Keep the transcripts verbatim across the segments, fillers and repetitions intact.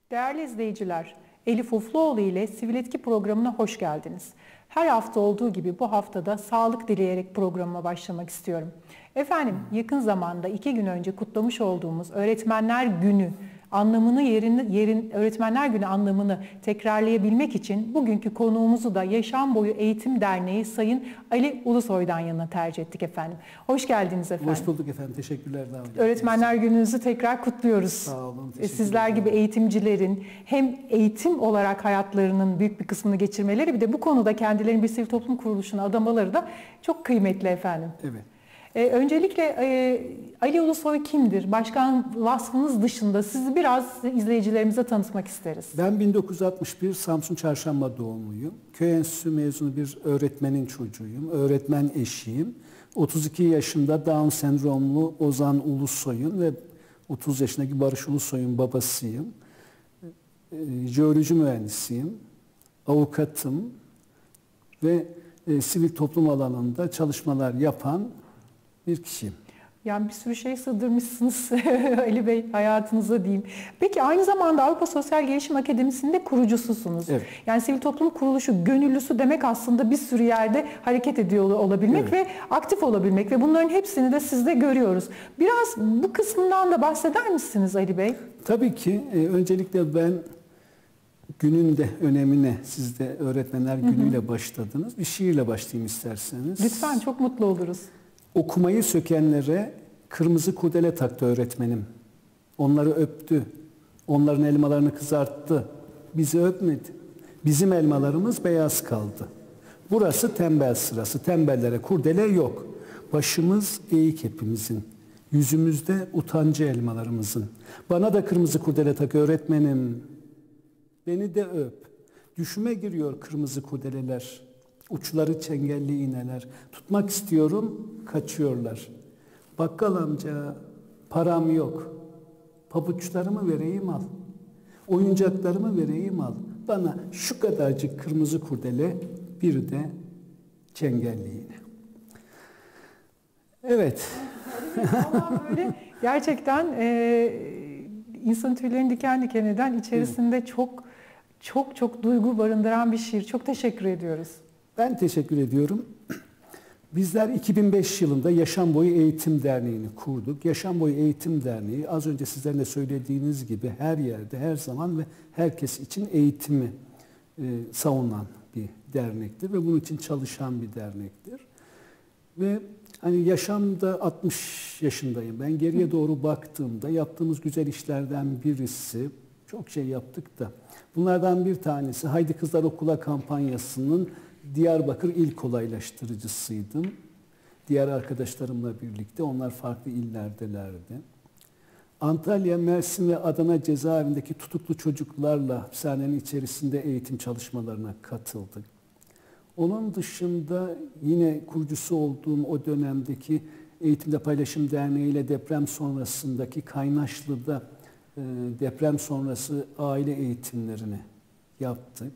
Değerli izleyiciler, Elif Ufluoğlu ile Sivil Etki programına hoş geldiniz. Her hafta olduğu gibi bu haftada sağlık dileyerek programıma başlamak istiyorum. Efendim, yakın zamanda iki gün önce kutlamış olduğumuz Öğretmenler Günü anlamını yerin, yerin Öğretmenler Günü anlamını tekrarlayabilmek için bugünkü konuğumuzu da Yaşam Boyu Eğitim Derneği Sayın Ali Ulusoy'dan yanına tercih ettik efendim. Hoş geldiniz efendim. Hoş bulduk efendim. Teşekkürler. Öğretmenler Günü'nüzü tekrar kutluyoruz. Sağ olun. Sizler gibi eğitimcilerin hem eğitim olarak hayatlarının büyük bir kısmını geçirmeleri, bir de bu konuda kendilerini bir sivil toplum kuruluşuna adamaları da çok kıymetli efendim. Evet. Ee, öncelikle e, Ali Ulusoy kimdir? Başkan vasfınız dışında sizi biraz izleyicilerimize tanıtmak isteriz. Ben bin dokuz yüz altmış bir Samsun Çarşamba doğumluyum. Köy enstitüsü mezunu bir öğretmenin çocuğuyum. Öğretmen eşiyim. otuz iki yaşında Down sendromlu Ozan Ulusoy'un ve otuz yaşındaki Barış Ulusoy'un babasıyım. E, jeoloji mühendisiyim. Avukatım ve e, sivil toplum alanında çalışmalar yapan bir kişiyim. Yani bir sürü şey sığdırmışsınız Ali Bey hayatınıza diyeyim. Peki aynı zamanda Avrupa Sosyal Gelişim Akademisi'nde kurucususunuz. Evet. Yani sivil toplum kuruluşu gönüllüsü demek aslında bir sürü yerde hareket ediyor olabilmek, evet, ve aktif olabilmek ve bunların hepsini de sizde görüyoruz. Biraz bu kısmından da bahseder misiniz Ali Bey? Tabii ki. E, öncelikle ben günün de önemine, siz de Öğretmenler Günü'yle hı hı. başladınız. Bir şiirle başlayayım isterseniz. Lütfen, çok mutlu oluruz. Okumayı sökenlere kırmızı kurdele taktı öğretmenim. Onları öptü. Onların elmalarını kızarttı. Bizi öpmedi. Bizim elmalarımız beyaz kaldı. Burası tembel sırası. Tembellere kurdele yok. Başımız eğik hepimizin. Yüzümüzde utancı elmalarımızın. Bana da kırmızı kurdele tak öğretmenim. Beni de öp. Düşüme giriyor kırmızı kurdeleler. Uçları çengelli iğneler. Tutmak istiyorum, kaçıyorlar. Bakkal amca, param yok. Pabuçlarımı vereyim al. Oyuncaklarımı vereyim al. Bana şu kadarcık kırmızı kurdele, bir de çengelli iğne. Evet. Ama böyle gerçekten e, insan tüylerini diken diken eden, içerisinde evet, çok çok çok duygu barındıran bir şiir. Çok teşekkür ediyoruz. Ben teşekkür ediyorum. Bizler iki bin beş yılında Yaşam Boyu Eğitim Derneği'ni kurduk. Yaşam Boyu Eğitim Derneği az önce sizlerin de söylediğiniz gibi her yerde, her zaman ve herkes için eğitimi e, savunan bir dernektir ve bunun için çalışan bir dernektir. Ve hani yaşamda altmış yaşındayım. Ben geriye doğru baktığımda yaptığımız güzel işlerden birisi, çok şey yaptık da bunlardan bir tanesi Haydi Kızlar Okula kampanyasının Diyarbakır il kolaylaştırıcısıydım. Diğer arkadaşlarımla birlikte, onlar farklı illerdelerdi. Antalya, Mersin ve Adana cezaevindeki tutuklu çocuklarla hapishanenin içerisinde eğitim çalışmalarına katıldık. Onun dışında yine kurucusu olduğum o dönemdeki Eğitimde Paylaşım Derneği ile deprem sonrasındaki Kaynaşlı'da e, deprem sonrası aile eğitimlerini yaptık.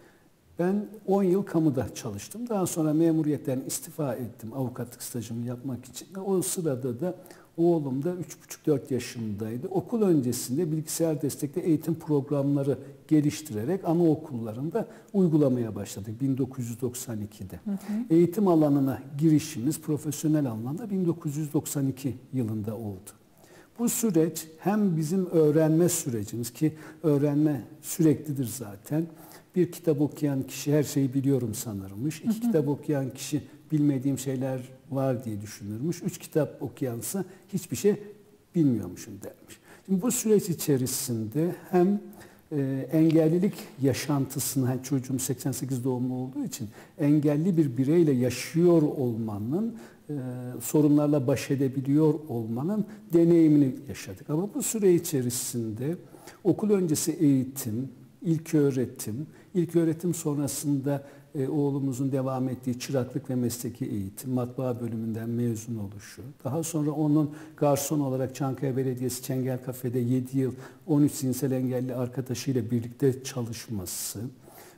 Ben on yıl kamuda çalıştım. Daha sonra memuriyetten istifa ettim avukatlık stajımı yapmak için. O sırada da oğlum da üç buçuk dört yaşındaydı. Okul öncesinde bilgisayar destekli eğitim programları geliştirerek anaokullarında uygulamaya başladık bin dokuz yüz doksan ikide. Hı hı. Eğitim alanına girişimiz profesyonel anlamda bin dokuz yüz doksan iki yılında oldu. Bu süreç hem bizim öğrenme sürecimiz, ki öğrenme süreklidir zaten. Bir kitap okuyan kişi her şeyi biliyorum sanırmış. İki hı hı. kitap okuyan kişi bilmediğim şeyler var diye düşünürmüş. Üç kitap okuyansa hiçbir şey bilmiyormuşum dermiş. Şimdi bu süreç içerisinde hem e, engellilik yaşantısını, yani çocuğum seksen sekiz doğumlu olduğu için engelli bir bireyle yaşıyor olmanın, e, sorunlarla baş edebiliyor olmanın deneyimini yaşadık. Ama bu süre içerisinde okul öncesi eğitim, İlköğretim, ilköğretim sonrasında e, oğlumuzun devam ettiği çıraklık ve mesleki eğitim, matbaa bölümünden mezun oluşu, daha sonra onun garson olarak Çankaya Belediyesi Çengel Kafe'de yedi yıl on üç zihinsel engelli arkadaşıyla birlikte çalışması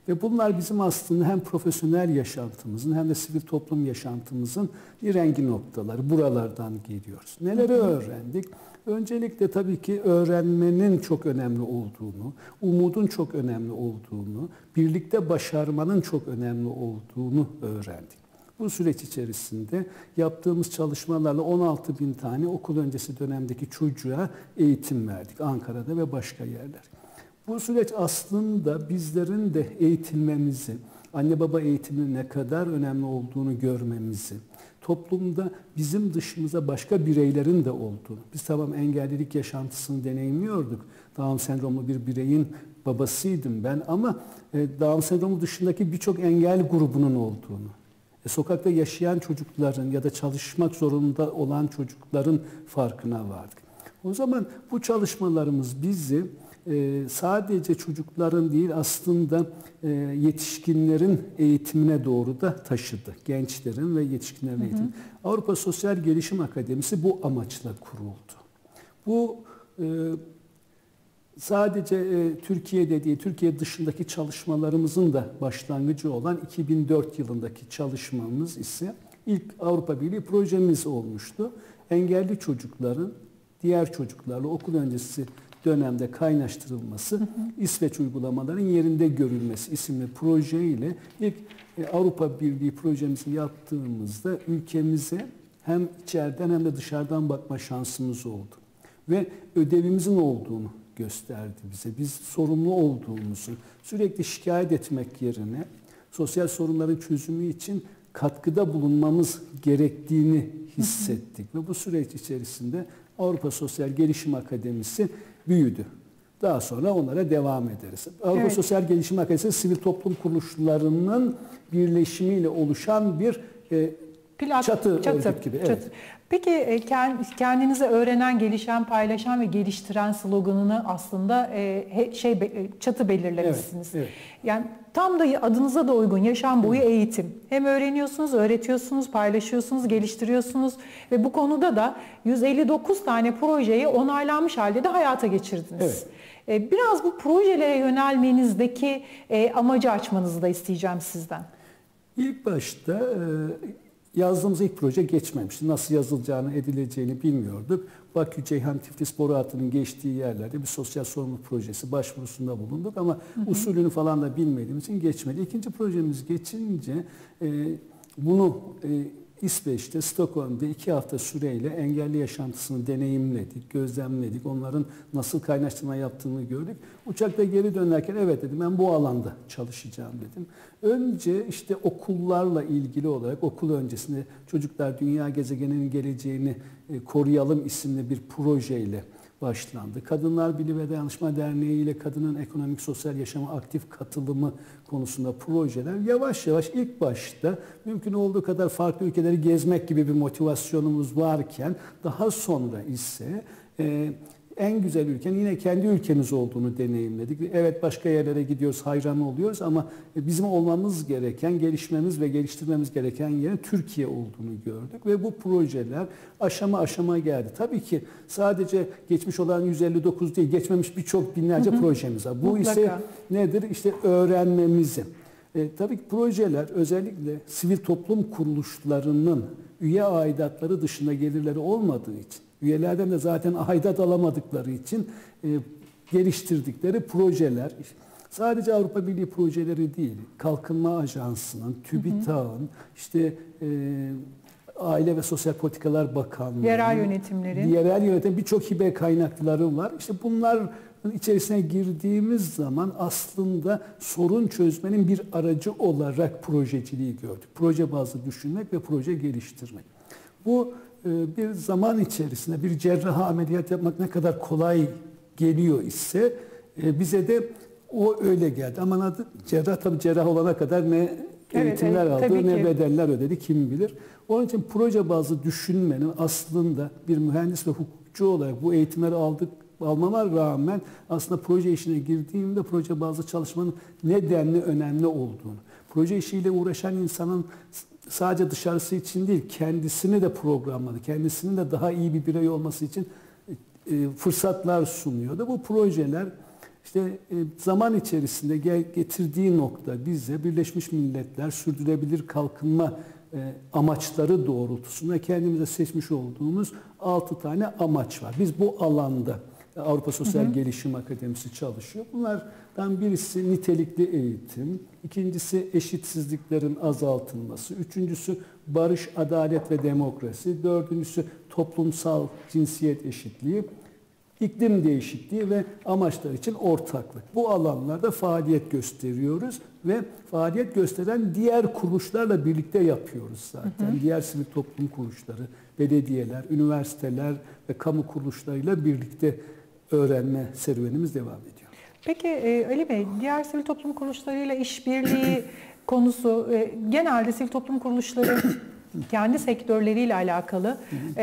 Ve bunlar bizim aslında hem profesyonel yaşantımızın hem de sivil toplum yaşantımızın bir rengi noktaları. Buralardan geliyoruz. Neleri öğrendik? Öncelikle tabii ki öğrenmenin çok önemli olduğunu, umudun çok önemli olduğunu, birlikte başarmanın çok önemli olduğunu öğrendik. Bu süreç içerisinde yaptığımız çalışmalarla on altı bin tane okul öncesi dönemdeki çocuğa eğitim verdik Ankara'da ve başka yerler. Bu süreç aslında bizlerin de eğitilmemizi, anne baba eğitiminin ne kadar önemli olduğunu görmemizi, toplumda bizim dışımıza başka bireylerin de olduğunu, biz tamam engellilik yaşantısını deneyimliyorduk. Down sendromlu bir bireyin babasıydım ben ama Down sendromu dışındaki birçok engel grubunun olduğunu, e, sokakta yaşayan çocukların ya da çalışmak zorunda olan çocukların farkına vardık. O zaman bu çalışmalarımız bizi e, sadece çocukların değil aslında e, yetişkinlerin eğitimine doğru da taşıdı. Gençlerin ve yetişkinlerin eğitimi. Avrupa Sosyal Gelişim Akademisi bu amaçla kuruldu. Bu e, sadece e, Türkiye'de değil, Türkiye dışındaki çalışmalarımızın da başlangıcı olan iki bin dört yılındaki çalışmamız ise ilk Avrupa Birliği projemiz olmuştu. Engelli çocukların diğer çocuklarla okul öncesi dönemde kaynaştırılması, hı hı. İsveç uygulamaların yerinde görülmesi isimli projeyle ilk e, Avrupa Birliği projemizi yaptığımızda ülkemize hem içeriden hem de dışarıdan bakma şansımız oldu. Ve ödevimizin olduğunu gösterdi bize. Biz sorumlu olduğumuzu, sürekli şikayet etmek yerine sosyal sorunların çözümü için katkıda bulunmamız gerektiğini hissettik. Ve bu süreç içerisinde Avrupa Sosyal Gelişim Akademisi büyüdü. Daha sonra onlara devam ederiz. Avrupa evet. Sosyal Gelişim Akademisi sivil toplum kuruluşlarının birleşimiyle oluşan bir e, Plat, çatı, çatı örgüt gibi. Evet. Çatı. Peki kendinize öğrenen, gelişen, paylaşan ve geliştiren sloganını aslında şey çatı belirlemişsiniz. Evet, evet. Yani tam da adınıza da uygun yaşam boyu evet. eğitim. Hem öğreniyorsunuz, öğretiyorsunuz, paylaşıyorsunuz, geliştiriyorsunuz ve bu konuda da yüz elli dokuz tane projeyi onaylanmış halde de hayata geçirdiniz. Evet. Biraz bu projelere yönelmenizdeki amacı açmanızı da isteyeceğim sizden. İlk başta yazdığımız ilk proje geçmemişti. Nasıl yazılacağını, edileceğini bilmiyorduk. Bakü-Ceyhan-Tiflis boru hattının geçtiği yerlerde bir sosyal sorumluluk projesi başvurusunda bulunduk ama hı hı. usulünü falan da bilmediğimiz için geçmedi. İkinci projemiz geçince e, bunu e, İsveç'te, Stockholm'da iki hafta süreyle engelli yaşantısını deneyimledik, gözlemledik. Onların nasıl kaynaştırma yaptığını gördük. Uçakta geri dönerken evet dedim, ben bu alanda çalışacağım dedim. Önce işte okullarla ilgili olarak okul öncesinde Çocuklar Dünya Gezegeninin Geleceğini Koruyalım isimli bir projeyle başlandı. Kadınlar Bilimi ve Dayanışma Derneği ile kadının ekonomik sosyal yaşama aktif katılımı konusunda projeler yavaş yavaş ilk başta mümkün olduğu kadar farklı ülkeleri gezmek gibi bir motivasyonumuz varken daha sonra ise e, en güzel ülkenin yine kendi ülkemiz olduğunu deneyimledik. Evet başka yerlere gidiyoruz, hayran oluyoruz ama bizim olmamız gereken, gelişmemiz ve geliştirmemiz gereken yerin Türkiye olduğunu gördük. Ve bu projeler aşama aşama geldi. Tabii ki sadece geçmiş olan yüz elli dokuz değil, geçmemiş birçok binlerce hı hı. projemiz var. Bu Mutlaka. ise nedir? İşte öğrenmemizi. E, tabii ki projeler özellikle sivil toplum kuruluşlarının üye aidatları dışında gelirleri olmadığı için, üyelerden de zaten aidat alamadıkları için e, geliştirdikleri projeler, sadece Avrupa Birliği projeleri değil, Kalkınma Ajansı'nın, TÜBİTAK'ın, işte e, Aile ve Sosyal Politikalar Bakanlığı, yerel yönetimleri, yerel yönetim birçok hibe kaynakları var. İşte bunlar içerisine girdiğimiz zaman aslında sorun çözmenin bir aracı olarak projeciliği gördük. Proje bazlı düşünmek ve proje geliştirmek. Bu bir zaman içerisinde bir cerrahi ameliyat yapmak ne kadar kolay geliyor ise bize de o öyle geldi. Ama adı cerrah, tabii cerrah olana kadar ne eğitimler evet, evet, aldı ne bedeller ödedi kim bilir. Onun için proje bazlı düşünmenin aslında bir mühendis ve hukukçu olarak bu eğitimleri aldık almama rağmen aslında proje işine girdiğimde proje bazlı çalışmanın nedenli önemli olduğunu, proje işiyle uğraşan insanın sadece dışarısı için değil, kendisini de programladı, kendisinin de daha iyi bir birey olması için fırsatlar sunuyordu. Bu projeler İşte e, zaman içerisinde getirdiği nokta bize Birleşmiş Milletler Sürdürülebilir Kalkınma e, amaçları doğrultusunda kendimize seçmiş olduğumuz altı tane amaç var. Biz bu alanda Avrupa Sosyal hı hı. Gelişim Akademisi çalışıyor. Bunlardan birisi nitelikli eğitim, ikincisi eşitsizliklerin azaltılması, üçüncüsü barış, adalet ve demokrasi, dördüncüsü toplumsal cinsiyet eşitliği, iklim değişikliği ve amaçlar için ortaklık. Bu alanlarda faaliyet gösteriyoruz ve faaliyet gösteren diğer kuruluşlarla birlikte yapıyoruz zaten. Hı hı. Diğer sivil toplum kuruluşları, belediyeler, üniversiteler ve kamu kuruluşlarıyla birlikte öğrenme serüvenimiz devam ediyor. Peki Ali Bey, diğer sivil toplum kuruluşlarıyla işbirliği konusu, genelde sivil toplum kuruluşları kendi sektörleriyle alakalı e,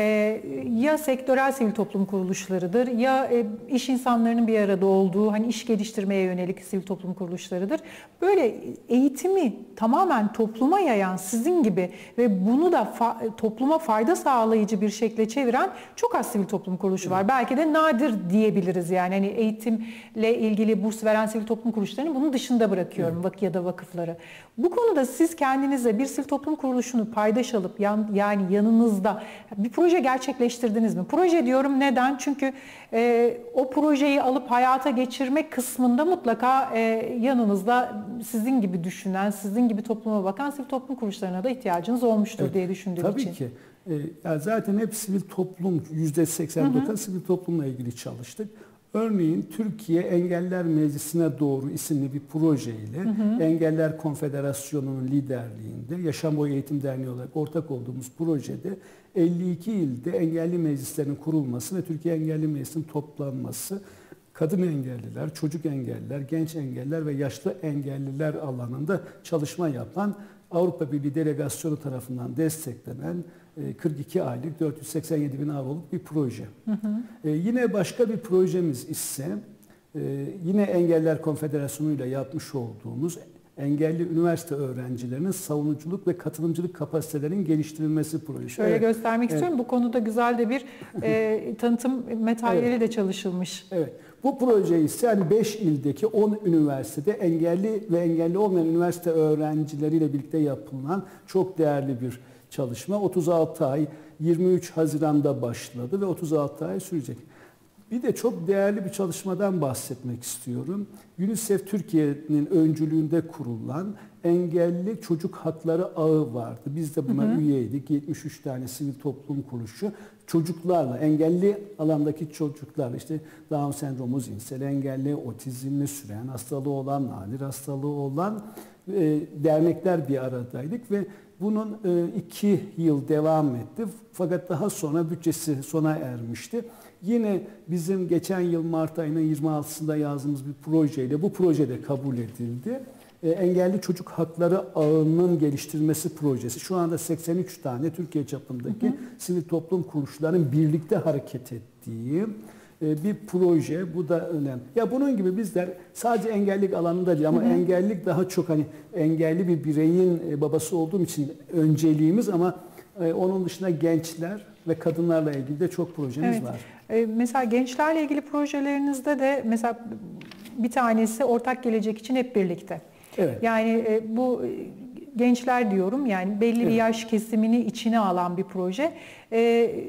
ya sektörel sivil toplum kuruluşlarıdır ya e, iş insanlarının bir arada olduğu hani iş geliştirmeye yönelik sivil toplum kuruluşlarıdır. Böyle eğitimi tamamen topluma yayan sizin gibi ve bunu da fa topluma fayda sağlayıcı bir şekilde çeviren çok az sivil toplum kuruluşu var. Evet. Belki de nadir diyebiliriz yani hani eğitimle ilgili burs veren sivil toplum kuruluşlarını bunun dışında bırakıyorum, evet. Ya da vakıfları. Bu konuda siz kendinize bir sivil toplum kuruluşunu paydaş alıp yan, yani yanınızda bir proje gerçekleştirdiniz mi? Proje diyorum neden? Çünkü e, o projeyi alıp hayata geçirmek kısmında mutlaka e, yanınızda sizin gibi düşünen, sizin gibi topluma bakan sivil toplum kuruluşlarına da ihtiyacınız olmuştur, evet, diye düşündüğüm tabii için. Tabii ki. E, yani zaten hep sivil toplum, yüzde seksen doksan sivil toplumla ilgili çalıştık. Örneğin Türkiye Engeller Meclisi'ne doğru isimli bir projeyle hı hı. Engeller Konfederasyonu'nun liderliğinde Yaşam Boyu Eğitim Derneği olarak ortak olduğumuz projede elli iki ilde engelli meclislerin kurulması ve Türkiye Engelli Meclisi'nin toplanması, kadın engelliler, çocuk engelliler, genç engelliler ve yaşlı engelliler alanında çalışma yapan Avrupa Birliği Delegasyonu tarafından desteklenen kırk iki aylık dört yüz seksen yedi bin avroluk bir proje. Hı hı. Ee, yine başka bir projemiz ise e, yine Engeller Konfederasyonu ile yapmış olduğumuz engelli üniversite öğrencilerinin savunuculuk ve katılımcılık kapasitelerinin geliştirilmesi projesi. Şöyle evet. göstermek evet. istiyorum. Bu konuda güzel de bir e, tanıtım materyali evet. de çalışılmış. Evet. Bu proje ise hani beş ildeki on üniversitede engelli ve engelli olmayan üniversite öğrencileriyle birlikte yapılan çok değerli bir çalışma. otuz altı ay, yirmi üç Haziran'da başladı ve otuz altı ay sürecek. Bir de çok değerli bir çalışmadan bahsetmek istiyorum. UNICEF Türkiye'nin öncülüğünde kurulan Engelli Çocuk Hakları Ağı vardı. Biz de buna hı hı. üyeydik. yetmiş üç tane sivil toplum kuruluşu çocuklarla, engelli alandaki çocuklarla, işte Down sendromu, zihinsel engelli, otizmli, süren hastalığı olan, nadir hastalığı olan e, dernekler bir aradaydık ve bunun e, iki yıl devam etti. Fakat daha sonra bütçesi sona ermişti. Yine bizim geçen yıl Mart ayının yirmi altısında yazdığımız bir projeyle bu proje de kabul edildi. E, Engelli Çocuk Hakları Ağı'nın geliştirilmesi projesi. Şu anda seksen üç tane Türkiye çapındaki hı hı. sivil toplum kuruluşlarının birlikte hareket ettiği e, bir proje. Bu da önemli. Ya bunun gibi bizler sadece engellilik alanında değil ama hı hı. engellilik daha çok hani engelli bir bireyin e, babası olduğum için önceliğimiz ama e, onun dışında gençler ve kadınlarla ilgili de çok projemiz evet. var. E, mesela gençlerle ilgili projelerinizde de mesela bir tanesi Ortak Gelecek için Hep Birlikte. Evet. Yani e, bu gençler diyorum yani belli evet. bir yaş kesimini içine alan bir proje. E,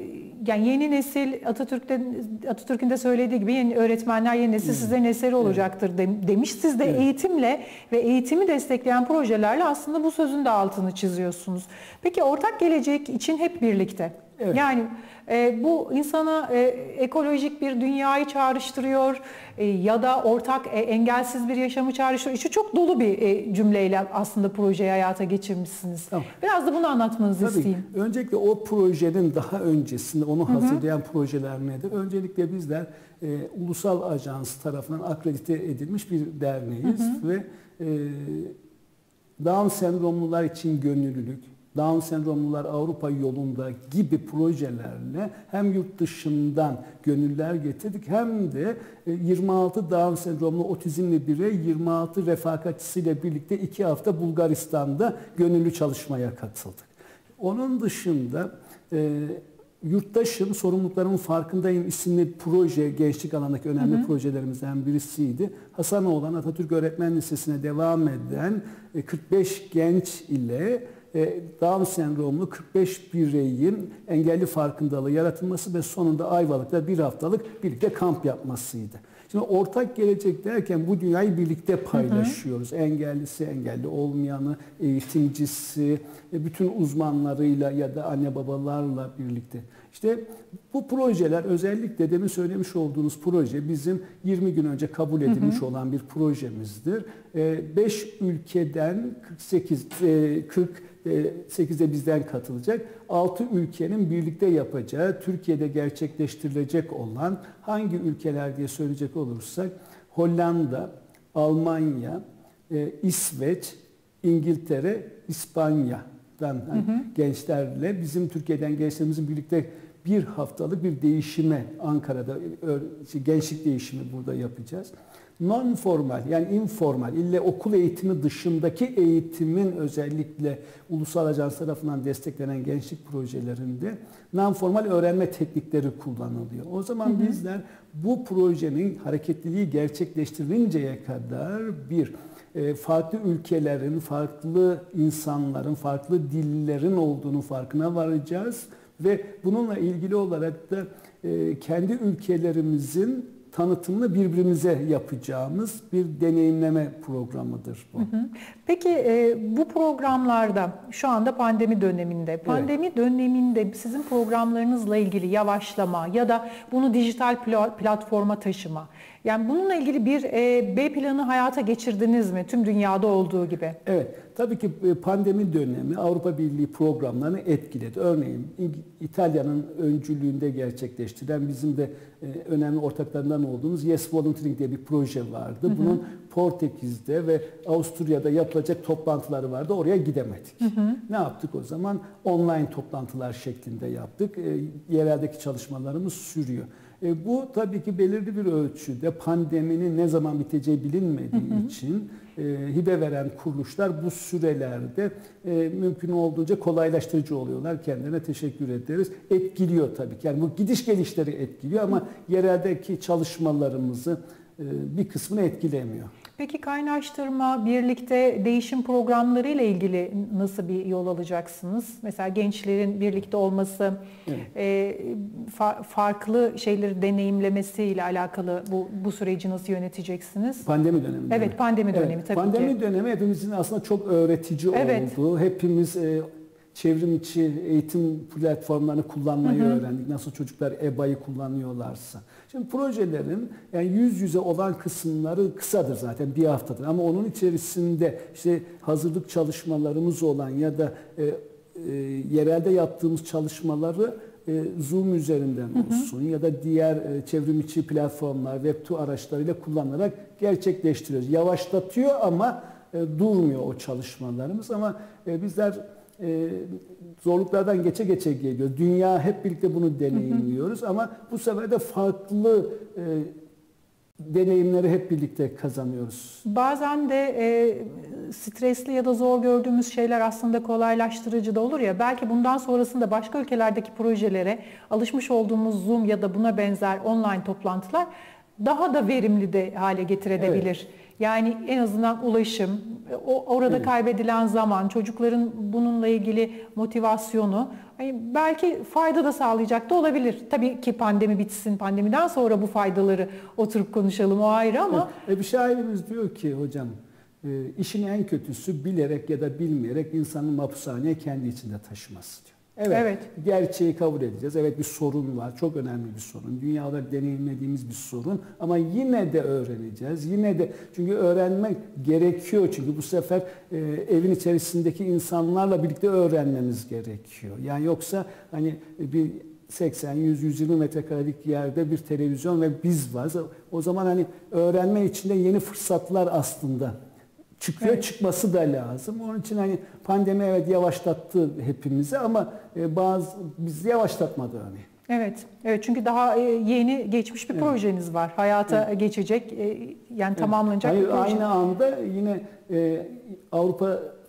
yani yeni nesil Atatürk'te Atatürk'ün de söylediği gibi yeni öğretmenler yeni nesil evet. sizlerin eseri olacaktır evet. demiş. Siz de evet. eğitimle ve eğitimi destekleyen projelerle aslında bu sözün de altını çiziyorsunuz. Peki Ortak Gelecek için Hep Birlikte. Evet. Yani e, bu insana e, ekolojik bir dünyayı çağrıştırıyor e, ya da ortak e, engelsiz bir yaşamı çağrıştırıyor. Şu çok dolu bir e, cümleyle aslında projeyi hayata geçirmişsiniz. Tamam. Biraz da bunu anlatmanızı Tabii. isteyeyim. Öncelikle o projenin daha öncesinde onu hazırlayan Hı -hı. projeler nedir? Öncelikle bizler e, ulusal ajans tarafından akredite edilmiş bir derneğiz Hı -hı. ve e, Down sendromlular için gönüllülük, Down sendromlular Avrupa yolunda gibi projelerle hem yurt dışından gönüller getirdik hem de yirmi altı Down sendromlu otizmli birey yirmi altı refakatçisiyle birlikte iki hafta Bulgaristan'da gönüllü çalışmaya katıldık. Onun dışında Yurttaşım, sorumluluklarımın farkındayım isimli proje gençlik alanındaki önemli hı hı. projelerimizden birisiydi. Hasanoğlan Atatürk Öğretmen Lisesi'ne devam eden kırk beş genç ile Down sendromlu kırk beş bireyin engelli farkındalığı yaratılması ve sonunda Ayvalık'ta bir haftalık birlikte kamp yapmasıydı. Şimdi ortak gelecek derken bu dünyayı birlikte paylaşıyoruz. Hı hı. Engellisi, engelli olmayanı, eğitimcisi, bütün uzmanlarıyla ya da anne babalarla birlikte. İşte bu projeler, özellikle demin söylemiş olduğunuz proje bizim yirmi gün önce kabul edilmiş hı hı. olan bir projemizdir. beş ülkeden kırk sekiz, kırk sekizde bizden katılacak. altı ülkenin birlikte yapacağı, Türkiye'de gerçekleştirilecek olan hangi ülkeler diye söyleyecek olursak Hollanda, Almanya, İsveç, İngiltere, İspanya'dan hı hı. gençlerle bizim Türkiye'den gençlerimizin birlikte bir haftalık bir değişime Ankara'da gençlik değişimi burada yapacağız. Non-formal yani informal, ille okul eğitimi dışındaki eğitimin özellikle ulusal ajans tarafından desteklenen gençlik projelerinde non-formal öğrenme teknikleri kullanılıyor. O zaman hı hı. bizler bu projenin hareketliliği gerçekleştirilinceye kadar bir farklı ülkelerin, farklı insanların, farklı dillerin olduğunu farkına varacağız ve bununla ilgili olarak da kendi ülkelerimizin tanıtımını birbirimize yapacağımız bir deneyimleme programıdır bu. Hı hı. Peki e, bu programlarda şu anda pandemi döneminde, pandemi evet. döneminde sizin programlarınızla ilgili yavaşlama ya da bunu dijital platforma taşıma, yani bununla ilgili bir e, B planı hayata geçirdiniz mi tüm dünyada olduğu gibi? Evet. Tabii ki pandemi dönemi Avrupa Birliği programlarını etkiledi. Örneğin İtalya'nın öncülüğünde gerçekleştirilen bizim de önemli ortaklarından olduğumuz Yes Volunteering diye bir proje vardı. Hı hı. Bunun Portekiz'de ve Avusturya'da yapılacak toplantıları vardı. Oraya gidemedik. Hı hı. Ne yaptık o zaman? Online toplantılar şeklinde yaptık. Yereldeki çalışmalarımız sürüyor. E, bu tabii ki belirli bir ölçüde pandeminin ne zaman biteceği bilinmediği hı hı. için e, hibe veren kuruluşlar bu sürelerde e, mümkün olduğunca kolaylaştırıcı oluyorlar. Kendilerine teşekkür ederiz. Etkiliyor tabii ki. Yani bu gidiş gelişleri etkiliyor ama yereldeki çalışmalarımızı e, bir kısmını etkilemiyor. Peki kaynaştırma, birlikte değişim programları ile ilgili nasıl bir yol alacaksınız? Mesela gençlerin birlikte olması, evet. e, fa- farklı şeyleri deneyimlemesiyle alakalı bu bu süreci nasıl yöneteceksiniz? Pandemi dönemi. Evet, pandemi dönemi evet, tabii pandemi ki. Pandemi dönemi hepimizin aslında çok öğretici evet. olduğu, hepimiz e, çevrim içi eğitim platformlarını kullanmayı hı hı. öğrendik. Nasıl çocuklar E B A'yı kullanıyorlarsa. Şimdi projelerin yani yüz yüze olan kısımları kısadır zaten bir haftadır. Ama onun içerisinde işte hazırlık çalışmalarımız olan ya da e, e, yerelde yaptığımız çalışmaları e, Zoom üzerinden olsun hı hı. ya da diğer e, çevrim içi platformlar, Web iki araçlarıyla kullanarak gerçekleştiriyoruz. Yavaşlatıyor ama e, durmuyor o çalışmalarımız ama e, bizler Ee, zorluklardan geçe geçe geliyor. Dünya hep birlikte bunu deneyimliyoruz hı hı. ama bu sefer de farklı e, deneyimleri hep birlikte kazanıyoruz. Bazen de e, stresli ya da zor gördüğümüz şeyler aslında kolaylaştırıcı da olur ya. Belki bundan sonrasında başka ülkelerdeki projelere alışmış olduğumuz Zoom ya da buna benzer online toplantılar daha da verimli de hale getirebilir. Evet. Yani en azından ulaşım, o orada evet. kaybedilen zaman, çocukların bununla ilgili motivasyonu yani belki fayda da sağlayacak da olabilir. Tabii ki pandemi bitsin, pandemiden sonra bu faydaları oturup konuşalım, o ayrı ama. Evet. E bir şairimiz diyor ki hocam, e, işin en kötüsü bilerek ya da bilmeyerek insanın mahpushaneye kendi içinde taşıması diyor. Evet, evet, gerçeği kabul edeceğiz. Evet bir sorun var, çok önemli bir sorun. Dünyada deneyimlediğimiz bir sorun ama yine de öğreneceğiz. Yine de çünkü öğrenmek gerekiyor çünkü bu sefer e, evin içerisindeki insanlarla birlikte öğrenmemiz gerekiyor. Yani yoksa hani bir seksen yüz yüz yirmi metrekarelik yerde bir televizyon ve biz varız. O zaman hani öğrenme içinde yeni fırsatlar aslında çıkıyor, evet. çıkması da lazım. Onun için hani pandemi evet yavaşlattı hepimizi ama bazı bizi yavaşlatmadı örneğin. Evet, evet çünkü daha yeni geçmiş bir evet. projeniz var. Hayata evet. geçecek, yani evet. tamamlanacak Hayır, bir proje. Aynı anda yine e, Avrupa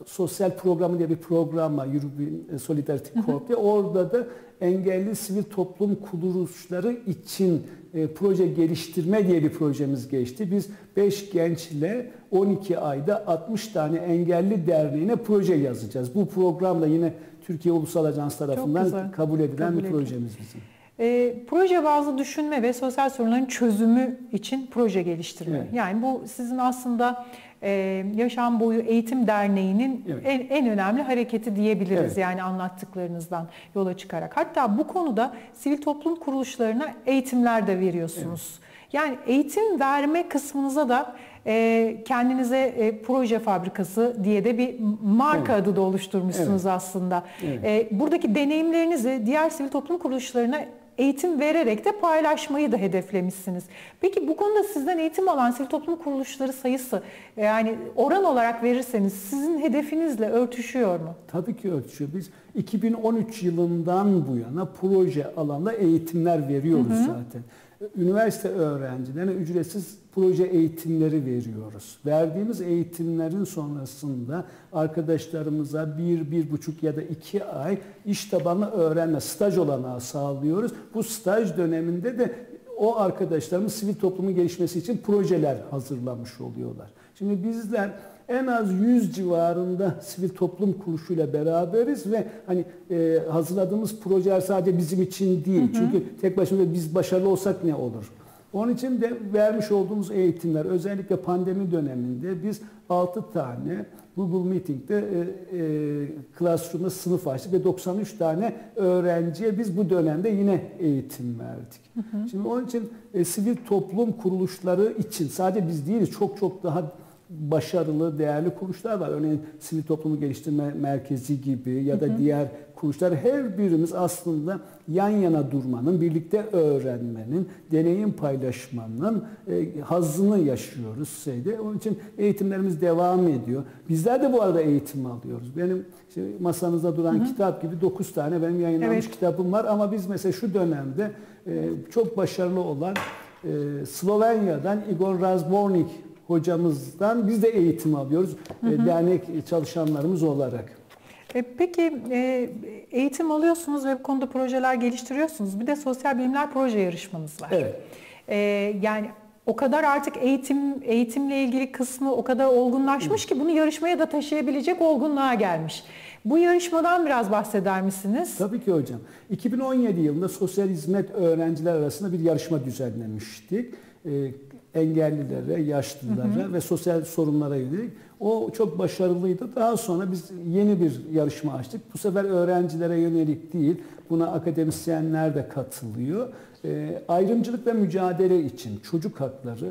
sosyal programı diye bir program var. European Solidarity Corps diye. Orada da engelli sivil toplum kuruluşları için e, proje geliştirme diye bir projemiz geçti. Biz beş gençle on iki ayda altmış tane engelli derneğine proje yazacağız. Bu programla yine Türkiye Ulusal Ajansı tarafından kabul edilen kabul bir projemiz bizim. E, proje bazlı düşünme ve sosyal sorunların çözümü için proje geliştirme. Evet. Yani bu sizin aslında e, Yaşam Boyu Eğitim Derneği'nin evet. en, en önemli hareketi diyebiliriz. Evet. Yani anlattıklarınızdan yola çıkarak. Hatta bu konuda sivil toplum kuruluşlarına eğitimler de veriyorsunuz. Evet. Yani eğitim verme kısmınıza da e, kendinize e, proje fabrikası diye de bir marka evet. adı da oluşturmuşsunuz evet. aslında. Evet. E, buradaki deneyimlerinizi diğer sivil toplum kuruluşlarına eğitim vererek de paylaşmayı da hedeflemişsiniz. Peki bu konuda sizden eğitim alan sivil toplum kuruluşları sayısı, yani oran olarak verirseniz sizin hedefinizle örtüşüyor mu? Tabii ki örtüşüyor. Biz iki bin on üç yılından bu yana proje alanda eğitimler veriyoruz hı hı. zaten. Üniversite öğrencilerine ücretsiz proje eğitimleri veriyoruz. Verdiğimiz eğitimlerin sonrasında arkadaşlarımıza bir, bir buçuk ya da iki ay iş tabanlı öğrenme, staj olanağı sağlıyoruz. Bu staj döneminde de o arkadaşlarımız sivil toplumun gelişmesi için projeler hazırlamış oluyorlar. Şimdi bizler en az yüz civarında sivil toplum kuruluşuyla beraberiz ve hani e, hazırladığımız projeler sadece bizim için değil. Hı hı. Çünkü tek başımıza biz başarılı olsak ne olur? Onun için de vermiş olduğumuz eğitimler, özellikle pandemi döneminde biz altı tane Google Meeting'de e, e, Classroom'da sınıf açtık ve doksan üç tane öğrenciye biz bu dönemde yine eğitim verdik. Hı hı. Şimdi onun için e, sivil toplum kuruluşları için sadece biz değiliz, çok çok daha başarılı, değerli kuruluşlar var. Örneğin Sivil Toplumu Geliştirme Merkezi gibi ya da hı hı. diğer kuruluşlar, her birimiz aslında yan yana durmanın, birlikte öğrenmenin, deneyim paylaşmanın e, hazzını yaşıyoruz şeyde. Onun için eğitimlerimiz devam ediyor. Bizler de bu arada eğitim alıyoruz. Benim işte masanızda duran hı hı. kitap gibi dokuz tane benim yayınlanmış evet. kitabım var ama biz mesela şu dönemde e, çok başarılı olan e, Slovenya'dan Igor Razbornik hocamızdan biz de eğitim alıyoruz. Hı hı. Dernek çalışanlarımız olarak. E, peki e, eğitim alıyorsunuz ve bu konuda projeler geliştiriyorsunuz. Bir de sosyal bilimler proje yarışmanız var. Evet. E, yani o kadar artık eğitim eğitimle ilgili kısmı o kadar olgunlaşmış hı. ki bunu yarışmaya da taşıyabilecek olgunluğa gelmiş. Bu yarışmadan biraz bahseder misiniz? Tabii ki hocam. iki bin on yedi yılında sosyal hizmet öğrenciler arasında bir yarışma düzenlemiştik. E, engellilere, yaşlılara hı hı. ve sosyal sorunlara yönelik. O çok başarılıydı. Daha sonra biz yeni bir yarışma açtık. Bu sefer öğrencilere yönelik değil, buna akademisyenler de katılıyor. E, ayrımcılıkla mücadele için çocuk hakları,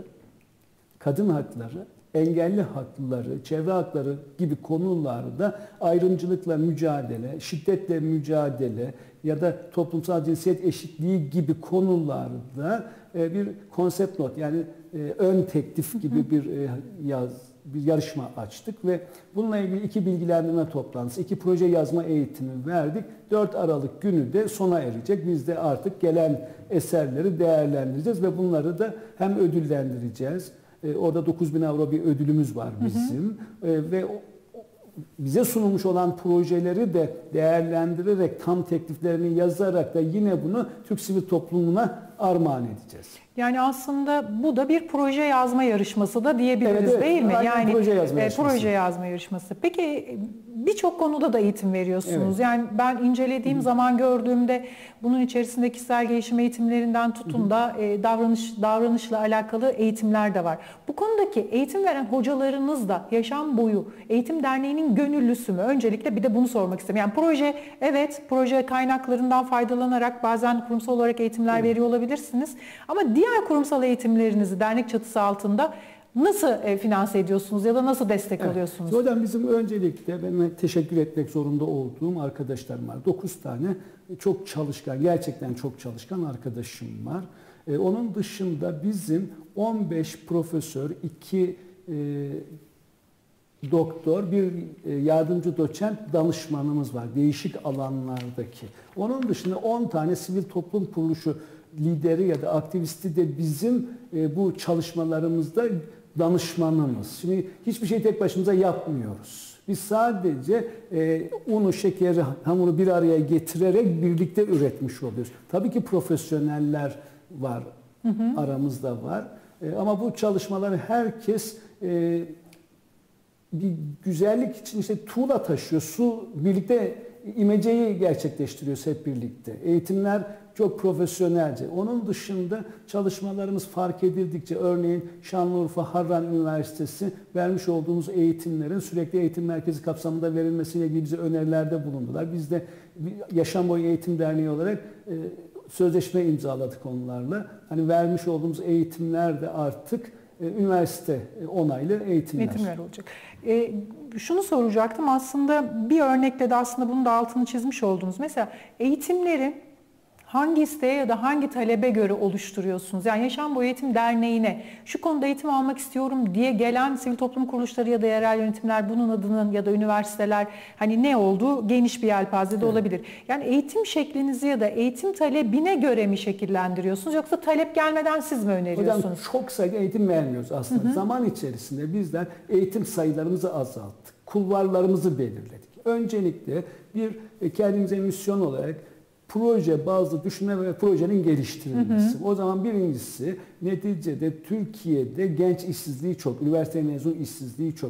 kadın hakları, engelli hakları, çevre hakları gibi konularda ayrımcılıkla mücadele, şiddetle mücadele ya da toplumsal cinsiyet eşitliği gibi konularda bir konsept not, yani ön teklif gibi bir yaz, bir yarışma açtık ve bununla ilgili iki bilgilendirme toplantısı, iki proje yazma eğitimi verdik. dört Aralık günü de sona erecek. Biz de artık gelen eserleri değerlendireceğiz ve bunları da hem ödüllendireceğiz. Orada dokuz bin avro bir ödülümüz var bizim. Hı hı. Ve bize sunulmuş olan projeleri de değerlendirerek, tam tekliflerini yazarak da yine bunu Türk sivil toplumuna armağan edeceğiz. Yani aslında bu da bir proje yazma yarışması da diyebiliriz evet, evet. değil mi? Aynen, yani proje yazma, e, proje yazma yarışması. Peki birçok konuda da eğitim veriyorsunuz. Evet. Yani ben incelediğim Hı-hı. zaman gördüğümde bunun içerisinde kişisel gelişim eğitimlerinden tutun Hı-hı. da e, davranış davranışla alakalı eğitimler de var. Bu konudaki eğitim veren hocalarınız da Yaşam Boyu Eğitim Derneği'nin gönüllüsü mü? Öncelikle bir de bunu sormak istedim. Yani proje, evet proje kaynaklarından faydalanarak bazen kurumsal olarak eğitimler evet. veriyor olabilirsiniz. Ama diğer Diğer kurumsal eğitimlerinizi dernek çatısı altında nasıl e, finanse ediyorsunuz ya da nasıl destek evet. alıyorsunuz? Hocam bizim öncelikle benim teşekkür etmek zorunda olduğum arkadaşlarım var. dokuz tane çok çalışkan, gerçekten çok çalışkan arkadaşım var. E, onun dışında bizim on beş profesör, iki e, doktor, bir e, yardımcı doçent danışmanımız var. Değişik alanlardaki. Onun dışında on tane sivil toplum kuruluşu lideri ya da aktivisti de bizim e, bu çalışmalarımızda danışmanımız. Şimdi hiçbir şey tek başımıza yapmıyoruz. Biz sadece e, unu, şekeri, hamuru bir araya getirerek birlikte üretmiş oluyoruz. Tabii ki profesyoneller var, hı hı. aramızda var. E, ama bu çalışmaları herkes e, bir güzellik için işte tuğla taşıyor, su birlikte imeceyi gerçekleştiriyoruz hep birlikte. Eğitimler çok profesyonelce. Onun dışında çalışmalarımız fark edildikçe, örneğin Şanlıurfa Harran Üniversitesi vermiş olduğumuz eğitimlerin sürekli eğitim merkezi kapsamında verilmesiyle ilgili bize önerilerde bulundular. Biz de Yaşam Boyu Eğitim Derneği olarak e, sözleşme imzaladık onlarla. Hani vermiş olduğumuz eğitimler de artık e, üniversite onaylı eğitimler. Eğitimler olacak. E, şunu soracaktım aslında, bir örnekle de aslında bunun da altını çizmiş oldunuz. Mesela eğitimleri hangi isteğe ya da hangi talebe göre oluşturuyorsunuz? Yani Yaşam Boyu Eğitim Derneği'ne şu konuda eğitim almak istiyorum diye gelen sivil toplum kuruluşları ya da yerel yönetimler, bunun adının ya da üniversiteler, hani ne olduğu geniş bir yelpazede evet. olabilir. Yani eğitim şeklinizi ya da eğitim talebine göre mi şekillendiriyorsunuz, yoksa talep gelmeden siz mi öneriyorsunuz? Hocam çok sayıda eğitim vermiyoruz aslında. Hı hı. Zaman içerisinde bizler eğitim sayılarımızı azalttık. Kulvarlarımızı belirledik. Öncelikle bir kendimize misyon olarak proje bazlı düşünme ve projenin geliştirilmesi. Hı hı. O zaman birincisi, neticede Türkiye'de genç işsizliği çok, üniversite mezun işsizliği çok.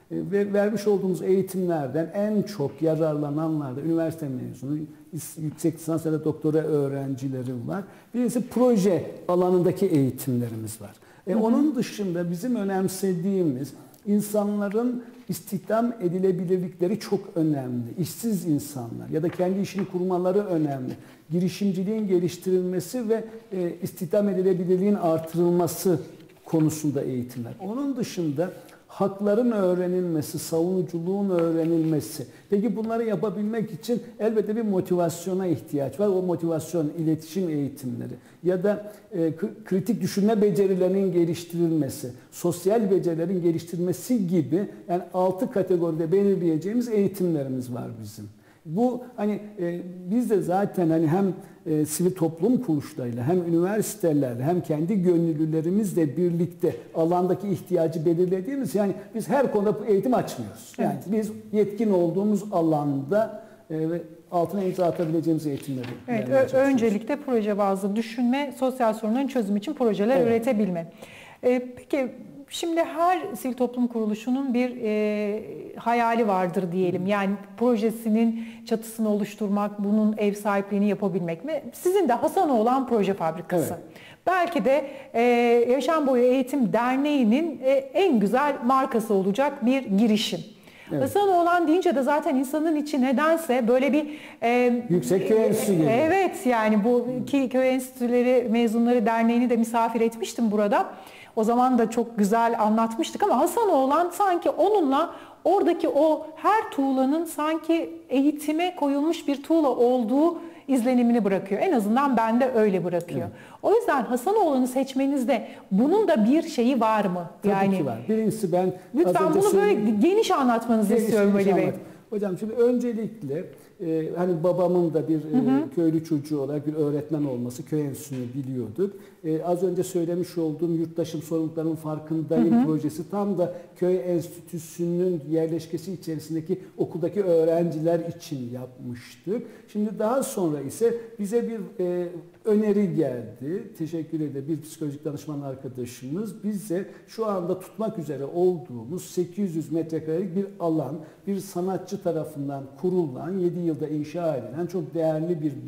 Ve vermiş olduğumuz eğitimlerden en çok yararlananlar da üniversite mezunu, yüksek lisans ya da doktora öğrencileri var. Birincisi proje alanındaki eğitimlerimiz var. E, hı hı. Onun dışında bizim önemsediğimiz insanların istihdam edilebilirlikleri çok önemli. İşsiz insanlar ya da kendi işini kurmaları önemli. Girişimciliğin geliştirilmesi ve e, istihdam edilebilirliğin artırılması konusunda eğitimler. Onun dışında hakların öğrenilmesi, savunuculuğun öğrenilmesi. Peki bunları yapabilmek için elbette bir motivasyona ihtiyaç var. O motivasyon, iletişim eğitimleri ya da e, kritik düşünme becerilerinin geliştirilmesi, sosyal becerilerin geliştirilmesi gibi yani altı kategoride belirleyeceğimiz eğitimlerimiz var bizim. Bu hani e, biz de zaten hani hem e, sivil toplum kuruluşlarıyla hem üniversitelerle hem kendi gönüllülerimizle birlikte alandaki ihtiyacı belirlediğimiz, yani biz her konuda eğitim açmıyoruz. Yani evet. biz yetkin olduğumuz alanda e, ve altına imza atabileceğimiz eğitimleri. Evet, öncelikle proje bazlı düşünme, sosyal sorunların çözümü için projeler evet. üretebilme. E, peki şimdi her sivil toplum kuruluşunun bir e, hayali vardır diyelim. Yani projesinin çatısını oluşturmak, bunun ev sahipliğini yapabilmek mi? Sizin de Hasanoğlu olan proje fabrikası. Evet. Belki de e, Yaşam Boyu Eğitim Derneği'nin e, en güzel markası olacak bir girişim. Evet. Hasanoğlu deyince de zaten insanın içi nedense böyle bir e, yüksek köy enstitüsü. E, evet, yani bu ki köy enstitüleri mezunları derneğini de misafir etmiştim burada. O zaman da çok güzel anlatmıştık ama Hasanoğlu sanki onunla oradaki o her tuğlanın sanki eğitime koyulmuş bir tuğla olduğu izlenimini bırakıyor. En azından bende öyle bırakıyor. Evet. O yüzden Hasanoğlu'nu seçmenizde bunun da bir şeyi var mı? Tabii yani, ki var. Birincisi ben lütfen bunu böyle geniş anlatmanızı geniş, istiyorum Ali Bey. Hocam şimdi öncelikle e, hani babamın da bir e, hı hı. köylü çocuğu olarak bir öğretmen olması, köy enstitüsünü biliyorduk. E, az önce söylemiş olduğum yurttaşım sorumluluklarının farkındayım hı hı. projesi tam da köy enstitüsünün yerleşkesi içerisindeki okuldaki öğrenciler için yapmıştık. Şimdi daha sonra ise bize bir e, öneri geldi. Teşekkür ederim. Bir psikolojik danışman arkadaşımız bize şu anda tutmak üzere olduğumuz sekiz yüz metrekarelik bir alan, bir sanatçı tarafından kurulan, yedi yılda inşa edilen çok değerli bir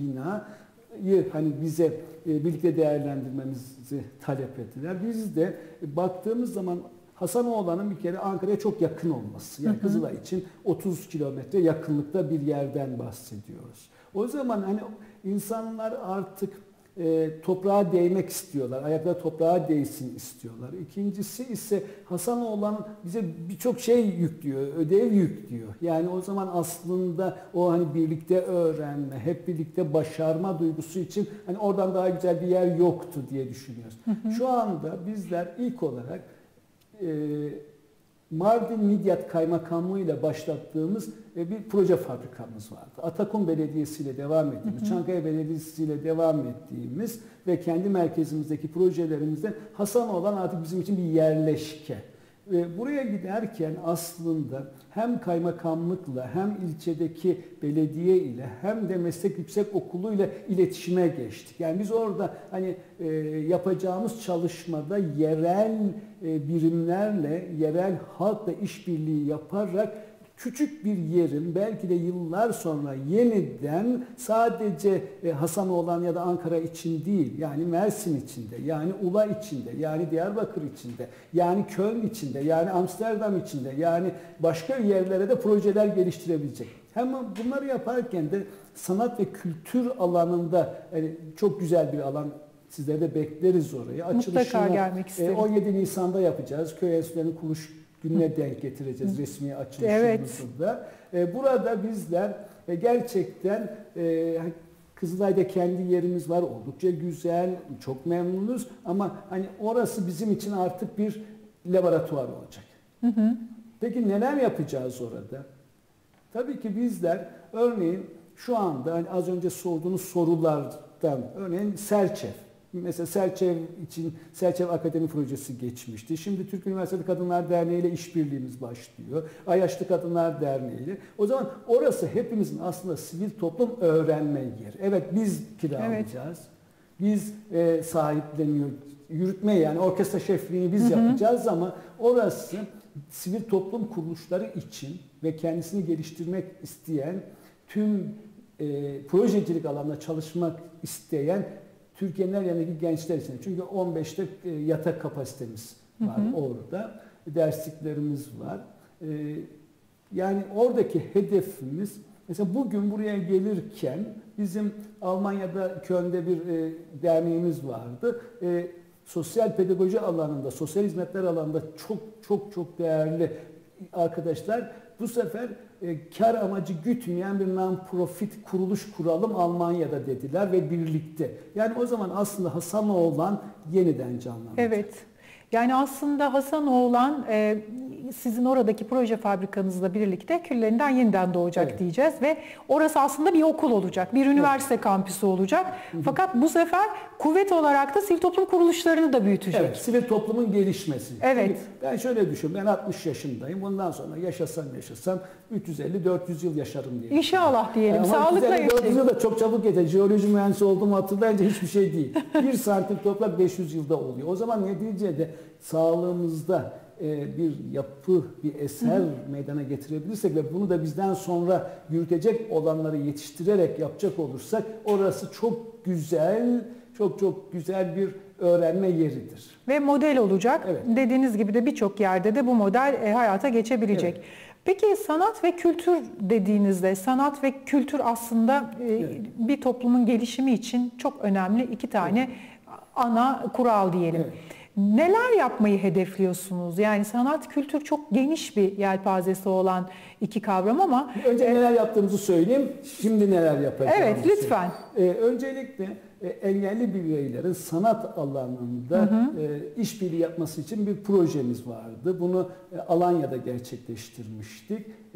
binayı hani bize birlikte değerlendirmemizi talep ettiler. Biz de baktığımız zaman Hasanoğlu'nun bir kere Ankara'ya çok yakın olması. Yani hı hı. Kızılay için otuz kilometre yakınlıkta bir yerden bahsediyoruz. O zaman hani insanlar artık e, toprağa değmek istiyorlar. Ayakları toprağa değsin istiyorlar. İkincisi ise Hasanoğlu'nun bize birçok şey yüklüyor, ödev yüklüyor. Yani o zaman aslında o hani birlikte öğrenme, hep birlikte başarma duygusu için hani oradan daha güzel bir yer yoktu diye düşünüyoruz. Hı hı. Şu anda bizler ilk olarak e, Mardin Midyat Kaymakamlığı ile başlattığımız bir proje fabrikamız vardı. Atakum Belediyesi ile devam ettiğimiz, hı hı. Çankaya Belediyesi ile devam ettiğimiz ve kendi merkezimizdeki projelerimizde Hasanoğlu artık bizim için bir yerleşke. Buraya giderken aslında hem kaymakamlıkla hem ilçedeki belediye ile hem de meslek yüksek okulu ile iletişime geçtik. Yani biz orada hani e, yapacağımız çalışmada yerel e, birimlerle, yerel halkla işbirliği yaparak küçük bir yerin belki de yıllar sonra yeniden sadece Hasanoğlan ya da Ankara için değil, yani Mersin içinde, yani Ula içinde, yani Diyarbakır içinde, yani Köln içinde, yani Amsterdam içinde, yani başka yerlere de projeler geliştirebilecek. Hem bunları yaparken de sanat ve kültür alanında yani çok güzel bir alan. Sizleri de bekleriz oraya. Mutlaka gelmek isterim. on yedi Nisan'da yapacağız. Köy enstitülerinin kuruluş gününe denk getireceğiz resmi açılışımızı da. Evet. Burada bizler gerçekten Kızılay'da kendi yerimiz var. Oldukça güzel, çok memnunuz. Ama hani orası bizim için artık bir laboratuvar olacak. Hı hı. Peki neler yapacağız orada? Tabii ki bizler örneğin şu anda hani az önce sorduğunuz sorulardan örneğin Serçev. Mesela Serçev için Serçev Akademi projesi geçmişti. Şimdi Türk Üniversitesi Kadınlar Derneği ile işbirliğimiz başlıyor. Ayaşlı Kadınlar Derneği ile. O zaman orası hepimizin aslında sivil toplum öğrenme yeri. Evet biz kiralayacağız. Evet. Biz e, sahipleniyor, yürütme yani orkestra şefliğini biz hı hı. yapacağız ama orası sivil toplum kuruluşları için ve kendisini geliştirmek isteyen tüm e, projecilik alanında çalışmak isteyen Türkiye'nin her yerindeki gençler için. Çünkü on beşte yatak kapasitemiz var hı hı. orada. Dersliklerimiz var. Yani oradaki hedefimiz mesela bugün buraya gelirken bizim Almanya'da Köln'de bir derneğimiz vardı. Sosyal pedagoji alanında, sosyal hizmetler alanında çok çok çok değerli arkadaşlar bu sefer e, kar amacı gütmeyen bir non-profit kuruluş kuralım Almanya'da dediler ve birlikte. Yani o zaman aslında Hasanoğlan yeniden canlanacak. Evet. Yani aslında Hasanoğlan e, sizin oradaki proje fabrikanızla birlikte küllerinden yeniden doğacak evet. diyeceğiz ve orası aslında bir okul olacak, bir üniversite evet. kampüsü olacak. Hı hı. Fakat bu sefer kuvvet olarak da sivil toplum kuruluşlarını da büyütecek. Evet, sivil toplumun gelişmesi. Evet. Çünkü ben şöyle düşünüyorum, ben altmış yaşındayım. Bundan sonra yaşasam yaşasam üç yüz elli dört yüz yıl yaşarım diye. İnşallah diyelim. Yani sağlıkla yaşayın. dört yüz yıl da çok çabuk yeter. Jeoloji mühendisi olduğumu hatırlayınca hiçbir şey değil. Bir santim toprak beş yüz yılda oluyor. O zaman neticede sağlığımızda bir yapı, bir eser hı hı. meydana getirebilirsek ve bunu da bizden sonra yürütecek olanları yetiştirerek yapacak olursak orası çok güzel, çok çok güzel bir öğrenme yeridir. Ve model olacak. Evet. Dediğiniz gibi de birçok yerde de bu model hayata geçebilecek. Evet. Peki sanat ve kültür dediğinizde, sanat ve kültür aslında evet. bir toplumun gelişimi için çok önemli iki tane evet. ana kural diyelim. Evet. Neler yapmayı hedefliyorsunuz? Yani sanat, kültür çok geniş bir yelpazesi olan iki kavram ama... Önce e, neler yaptığımızı söyleyeyim, şimdi neler yapacağımızı. Evet, lütfen. Ee, öncelikle e, engelli bireylerin sanat alanında hı hı. e, işbirliği yapması için bir projemiz vardı. Bunu e, Alanya'da gerçekleştirmiştik. E,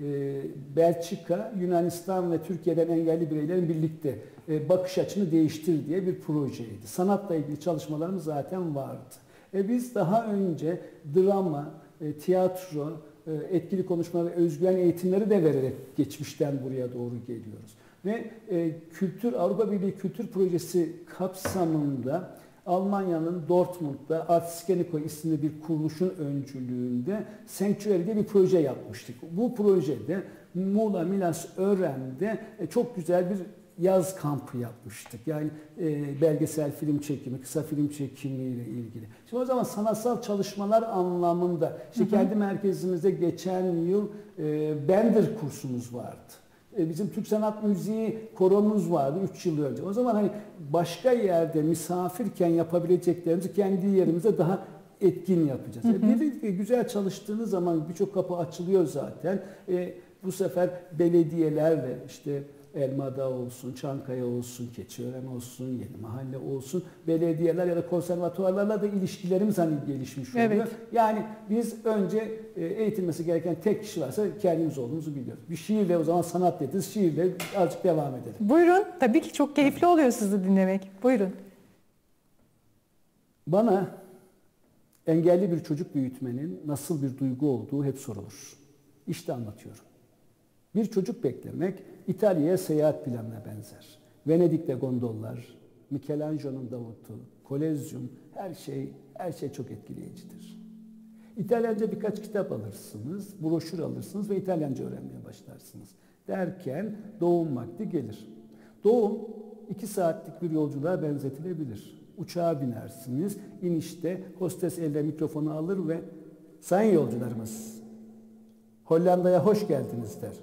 Belçika, Yunanistan ve Türkiye'den engelli bireylerin birlikte e, bakış açını değiştir diye bir projeydi. Sanatla ilgili çalışmalarımız zaten vardı. E biz daha önce drama, e, tiyatro, e, etkili konuşma ve özgüven eğitimleri de vererek geçmişten buraya doğru geliyoruz. Ve e, Kültür Avrupa Birliği Kültür Projesi kapsamında Almanya'nın Dortmund'da Artiskeniko isimli bir kuruluşun öncülüğünde Sanctuary diye bir proje yapmıştık. Bu projede Muğla, Milas, Ören'de e, çok güzel bir yaz kampı yapmıştık. Yani e, belgesel film çekimi, kısa film çekimiyle ilgili. Şimdi o zaman sanatsal çalışmalar anlamında işte hı hı. kendi merkezimizde geçen yıl e, Bender kursumuz vardı. E, bizim Türk Sanat Müziği koromuz vardı üç yıl önce. O zaman hani başka yerde misafirken yapabileceklerimizi kendi yerimizde daha etkin yapacağız. Hı hı. E, birlikte güzel çalıştığınız zaman birçok kapı açılıyor zaten. E, bu sefer belediyelerle işte Elmadağ olsun, Çankaya olsun, Keçiören olsun, Yeni Mahalle olsun, belediyeler ya da konservatuvarlarla da ilişkilerimiz hani gelişmiş oluyor. Evet. Yani biz önce eğitilmesi gereken tek kişi varsa kendimiz olduğumuzu biliyoruz. Bir şiirle o zaman sanat dediniz, şiirle azıcık devam edelim. Buyurun, tabii ki çok keyifli oluyor sizi dinlemek. Buyurun. Bana engelli bir çocuk büyütmenin nasıl bir duygu olduğu hep sorulur. İşte anlatıyorum. Bir çocuk beklemek İtalya'ya seyahat planına benzer. Venedik'te gondollar, Michelangelo'nun Davutu, Kolezyum, her şey her şey çok etkileyicidir. İtalyanca birkaç kitap alırsınız, broşür alırsınız ve İtalyanca öğrenmeye başlarsınız. Derken doğum vakti gelir. Doğum iki saatlik bir yolculuğa benzetilebilir. Uçağa binersiniz, inişte hostes elde mikrofonu alır ve sayın yolcularımız Hollanda'ya hoş geldiniz der.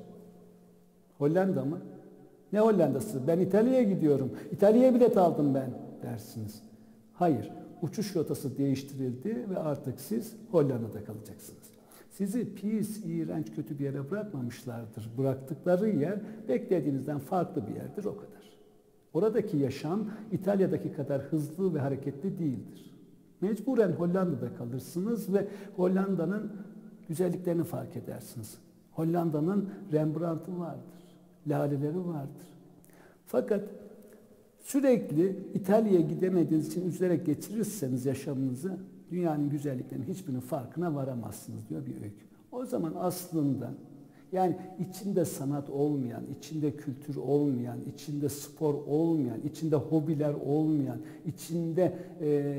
Hollanda mı? Ne Hollanda'sı? Ben İtalya'ya gidiyorum. İtalya'ya bilet aldım ben dersiniz. Hayır. Uçuş rotası değiştirildi ve artık siz Hollanda'da kalacaksınız. Sizi pis, iğrenç, kötü bir yere bırakmamışlardır. Bıraktıkları yer beklediğinizden farklı bir yerdir, o kadar. Oradaki yaşam İtalya'daki kadar hızlı ve hareketli değildir. Mecburen Hollanda'da kalırsınız ve Hollanda'nın güzelliklerini fark edersiniz. Hollanda'nın Rembrandt'ı vardır, laleleri vardır. Fakat sürekli İtalya'ya gidemediğiniz için üzülerek geçirirseniz yaşamınızı, dünyanın güzelliklerinin hiçbirinin farkına varamazsınız diyor bir öykü. O zaman aslında yani içinde sanat olmayan, içinde kültür olmayan, içinde spor olmayan, içinde hobiler olmayan, içinde e,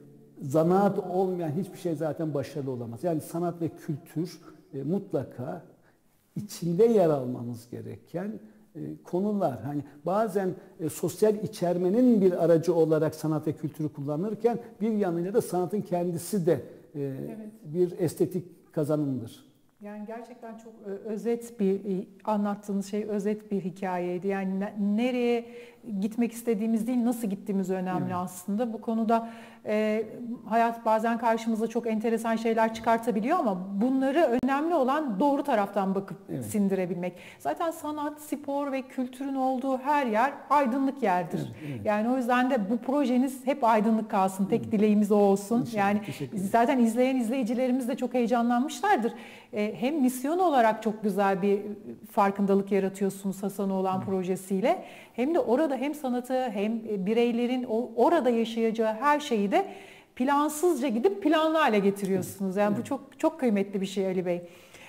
zanaat olmayan hiçbir şey zaten başarılı olamaz. Yani sanat ve kültür e, mutlaka içinde yer almamız gereken e, konular. Hani bazen e, sosyal içermenin bir aracı olarak sanat ve kültürü kullanırken bir yanıyla da sanatın kendisi de e, evet. bir estetik kazanımdır. Yani gerçekten çok özet bir anlattığınız şey, özet bir hikayeydi. Yani nereye gitmek istediğimiz değil, nasıl gittiğimiz önemli evet. aslında. Bu konuda e, hayat bazen karşımıza çok enteresan şeyler çıkartabiliyor ama bunları önemli olan doğru taraftan bakıp evet. sindirebilmek. Zaten sanat, spor ve kültürün olduğu her yer aydınlık yerdir. Evet, evet. Yani o yüzden de bu projeniz hep aydınlık kalsın. Tek evet. dileğimiz o olsun. İnşallah, yani zaten izleyen izleyicilerimiz de çok heyecanlanmışlardır. E, hem misyon olarak çok güzel bir farkındalık yaratıyorsunuz Hasan Oğlan evet. projesiyle. Hem de orada hem sanatı hem bireylerin orada yaşayacağı her şeyi de plansızca gidip planlı hale getiriyorsunuz. Yani evet. bu çok çok kıymetli bir şey Ali Bey.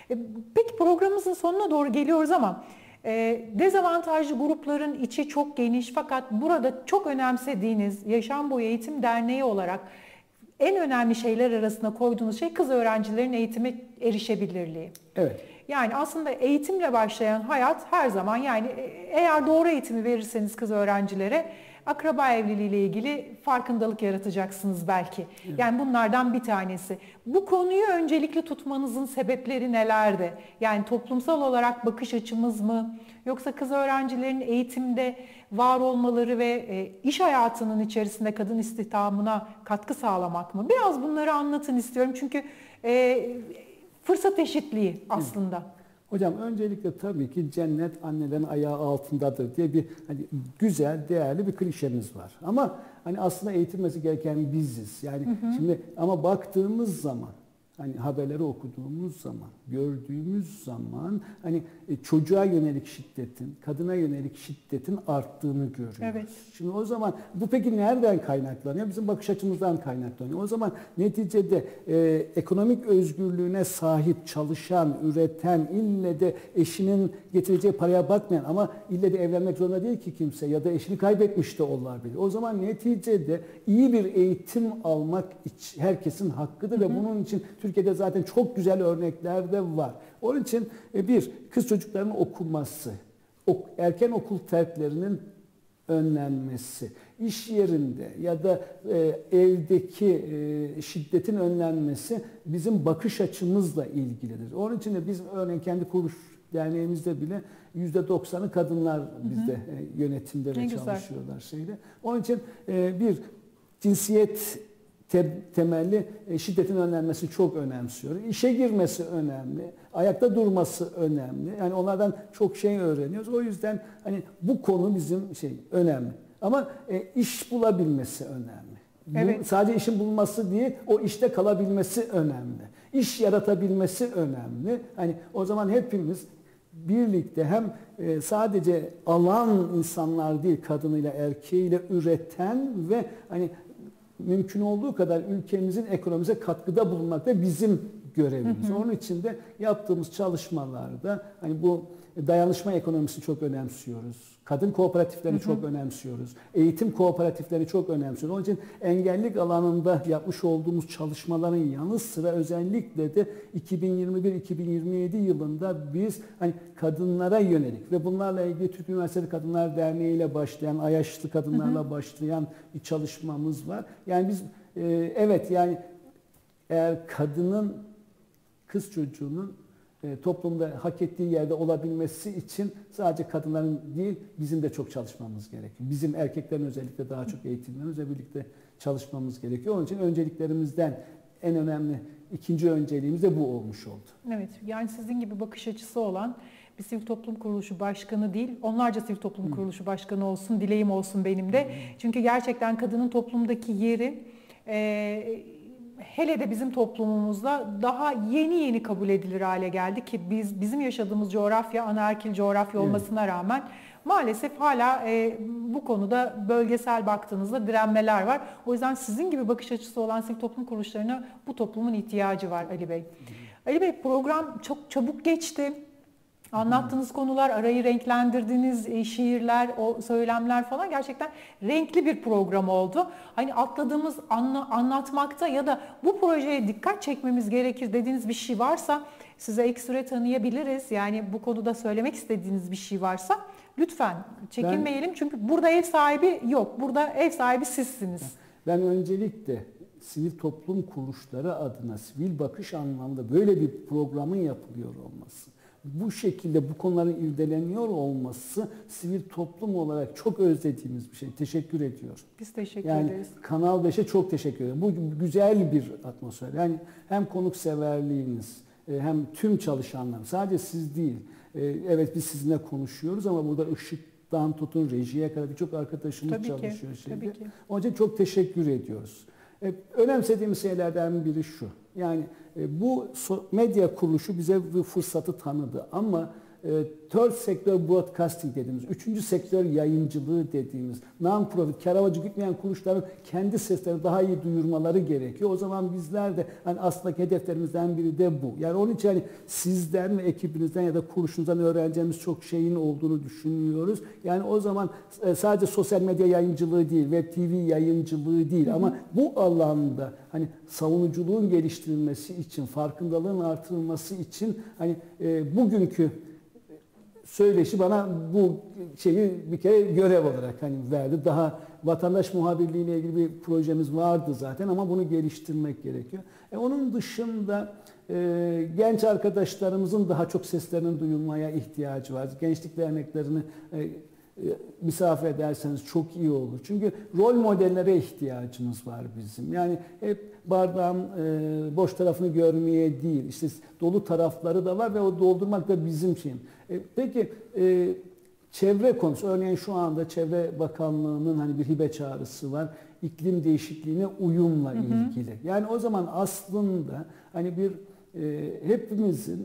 Peki programımızın sonuna doğru geliyoruz ama e, dezavantajlı grupların içi çok geniş fakat burada çok önemsediğiniz Yaşam Boyu Eğitim Derneği olarak en önemli şeyler arasında koyduğunuz şey kız öğrencilerin eğitime erişebilirliği. Evet. Yani aslında eğitimle başlayan hayat her zaman, yani eğer doğru eğitimi verirseniz kız öğrencilere akraba evliliği ile ilgili farkındalık yaratacaksınız belki. Evet. Yani bunlardan bir tanesi. Bu konuyu öncelikli tutmanızın sebepleri nelerdi? Yani toplumsal olarak bakış açımız mı? Yoksa kız öğrencilerin eğitimde var olmaları ve iş hayatının içerisinde kadın istihdamına katkı sağlamak mı? Biraz bunları anlatın istiyorum çünkü e, fırsat eşitliği aslında. Evet. Hocam öncelikle tabii ki cennet annelerin ayağı altındadır diye bir hani güzel, değerli bir klişemiz var. Ama hani aslında eğitilmesi gereken biziz. Yani hı hı. şimdi ama baktığımız zaman hani haberleri okuduğumuz zaman, gördüğümüz zaman hani çocuğa yönelik şiddetin, kadına yönelik şiddetin arttığını görüyoruz. Evet. Şimdi o zaman bu peki nereden kaynaklanıyor? Bizim bakış açımızdan kaynaklanıyor. O zaman neticede e, ekonomik özgürlüğüne sahip, çalışan, üreten, ille de eşinin getireceği paraya bakmayan ama ille de evlenmek zorunda değil ki kimse ya da eşini kaybetmiş de olabilir. O zaman neticede iyi bir eğitim almak herkesin hakkıdır hı hı. ve bunun için Türkiye'de zaten çok güzel örnekler de var. Onun için bir, kız çocuklarının okuması, erken okul terklerinin önlenmesi, iş yerinde ya da evdeki şiddetin önlenmesi bizim bakış açımızla ilgilidir. Onun için de biz örneğin kendi kuruluş derneğimizde bile yüzde doksanı kadınlar bizde hı hı. yönetimde ve çalışıyorlar şeyle. Onun için bir cinsiyet temelli şiddetin önlenmesi çok önemsiyor. İşe girmesi önemli, ayakta durması önemli. Yani onlardan çok şey öğreniyoruz. O yüzden hani bu konu bizim şey önemli. Ama e, iş bulabilmesi önemli. Evet. Bu, sadece işin bulunması değil, o işte kalabilmesi önemli. İş yaratabilmesi önemli. Hani o zaman hepimiz birlikte hem e, sadece alan insanlar değil, kadınıyla, erkeğiyle üreten ve hani mümkün olduğu kadar ülkemizin ekonomisine katkıda bulunmak da bizim görevimiz. Hı hı. Onun için de yaptığımız çalışmalarda hani bu dayanışma ekonomisini çok önemsiyoruz. Kadın kooperatiflerini hı hı. çok önemsiyoruz. Eğitim kooperatiflerini çok önemsiyoruz. Onun için engellilik alanında yapmış olduğumuz çalışmaların yanı sıra özellikle de iki bin yirmi bir iki bin yirmi yedi yılında biz hani kadınlara yönelik ve bunlarla ilgili Türk Üniversiteli Kadınlar Derneği ile başlayan, AYAŞlı kadınlarla hı hı. başlayan bir çalışmamız var. Yani biz e, evet yani eğer kadının, kız çocuğunun e, toplumda hak ettiği yerde olabilmesi için sadece kadınların değil, bizim de çok çalışmamız gerekiyor. Bizim erkeklerin özellikle daha çok eğitimlerimizle birlikte çalışmamız gerekiyor. Onun için önceliklerimizden en önemli ikinci önceliğimiz de bu olmuş oldu. Evet, yani sizin gibi bakış açısı olan bir sivil toplum kuruluşu başkanı değil, onlarca sivil toplum Hı. kuruluşu başkanı olsun, dileğim olsun benim de. Hı. Çünkü gerçekten kadının toplumdaki yeri e, hele de bizim toplumumuzda daha yeni yeni kabul edilir hale geldi ki biz bizim yaşadığımız coğrafya anaerkil coğrafya olmasına evet. rağmen maalesef hala e, bu konuda bölgesel baktığınızda direnmeler var. O yüzden sizin gibi bakış açısı olan sivil toplum kuruluşlarına bu toplumun ihtiyacı var Ali Bey. Hı. Ali Bey, program çok çabuk geçti. Anlattığınız hmm. konular, arayı renklendirdiğiniz e, şiirler, o söylemler falan gerçekten renkli bir program oldu. Hani atladığımız anla, anlatmakta ya da bu projeye dikkat çekmemiz gerekir dediğiniz bir şey varsa size ek süre tanıyabiliriz. Yani bu konuda söylemek istediğiniz bir şey varsa lütfen çekinmeyelim. Ben, çünkü burada ev sahibi yok. Burada ev sahibi sizsiniz. Ben öncelikle sivil toplum kuruluşları adına sivil bakış anlamında böyle bir programın yapılıyor olması, bu şekilde bu konuların irdeleniyor olması sivil toplum olarak çok özlediğimiz bir şey. Teşekkür ediyorum. Biz teşekkür yani ederiz. Kanal beşe çok teşekkür ederim. Bu güzel bir atmosfer. Yani hem konukseverliğiniz hem tüm çalışanlar, sadece siz değil. Evet biz sizinle konuşuyoruz ama burada ışıktan tutun rejiye kadar birçok arkadaşımız tabii çalışıyor. Ki, tabii ki. Onun için çok teşekkür ediyoruz. Önemsediğimiz şeylerden biri şu. Yani bu medya kuruluşu bize bu fırsatı tanıdı ama third sektör broadcasting dediğimiz, üçüncü sektör yayıncılığı dediğimiz, non-profit, kar amacı gütmeyen kuruluşların kendi seslerini daha iyi duyurmaları gerekiyor. O zaman bizler de hani aslında hedeflerimizden biri de bu. Yani onun için hani sizden ve ekibinizden ya da kuruluşunuzdan öğreneceğimiz çok şeyin olduğunu düşünüyoruz. Yani o zaman sadece sosyal medya yayıncılığı değil, web T V yayıncılığı değil hı hı. ama bu alanda hani savunuculuğun geliştirilmesi için, farkındalığın artırılması için hani e, bugünkü söyleşi bana bu şeyi bir kere görev olarak hani verdi. Daha vatandaş muhabirliği ile ilgili bir projemiz vardı zaten ama bunu geliştirmek gerekiyor. E onun dışında e, genç arkadaşlarımızın daha çok seslerinin duyulmaya ihtiyacı var. Gençlik derneklerini e, misafir ederseniz çok iyi olur. Çünkü rol modellere ihtiyacımız var bizim. Yani hep bardağın e, boş tarafını görmeye değil, işte dolu tarafları da var ve o doldurmak da bizim şeyim. E, peki e, çevre konusu, örneğin şu anda Çevre Bakanlığı'nın hani bir hibe çağrısı var. İklim değişikliğine uyumla hı hı. ilgili. Yani o zaman aslında hani bir e, hepimizin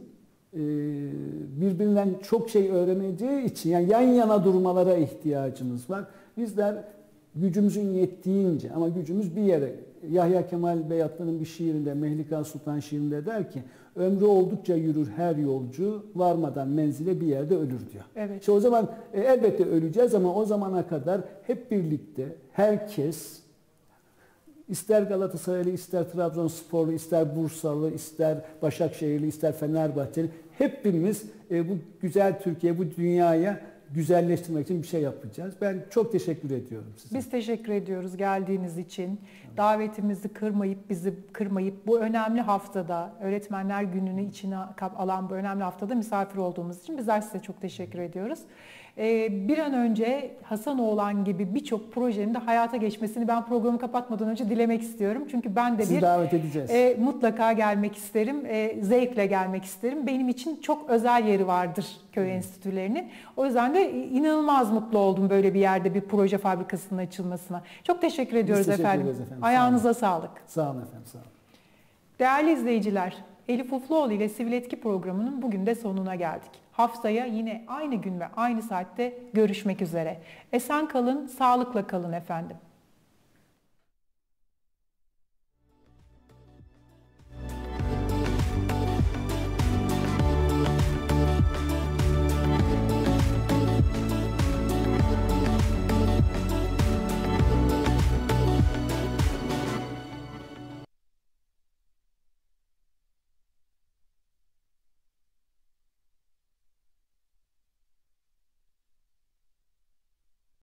birbirinden çok şey öğreneceği için yani yan yana durmalara ihtiyacımız var. Bizler gücümüzün yettiğince ama gücümüz bir yere. Yahya Kemal Beyatlı'nın bir şiirinde, Mehlika Sultan şiirinde der ki ömrü oldukça yürür her yolcu, varmadan menzile bir yerde ölür diyor. Evet. İşte o zaman e, elbette öleceğiz ama o zamana kadar hep birlikte herkes, İster Galatasaraylı, ister Trabzonsporlu, ister Bursalı, ister Başakşehirli, ister Fenerbahçeli hepimiz e, bu güzel Türkiye, bu dünyaya güzelleştirmek için bir şey yapacağız. Ben çok teşekkür ediyorum size. Biz teşekkür ediyoruz geldiğiniz için. Evet. Davetimizi kırmayıp, bizi kırmayıp bu önemli haftada, Öğretmenler Günü'nü içine alan bu önemli haftada misafir olduğumuz için bizler size çok teşekkür ediyoruz. Bir an önce Hasanoğlan gibi birçok projenin de hayata geçmesini ben programı kapatmadan önce dilemek istiyorum. Çünkü ben de Sizi bir davet edeceğiz. E, mutlaka gelmek isterim, e, zevkle gelmek isterim. Benim için çok özel yeri vardır köy hmm. enstitülerinin. O yüzden de inanılmaz mutlu oldum böyle bir yerde bir proje fabrikasının açılmasına. Çok teşekkür ediyoruz teşekkür efendim. efendim. Ayağınıza Sağ sağlık. Sağ olun efendim. Sağ olun. Değerli izleyiciler, Elif Ufluoğlu ile Sivil Etki programının bugün de sonuna geldik. Haftaya yine aynı gün ve aynı saatte görüşmek üzere. Esen kalın, sağlıkla kalın efendim.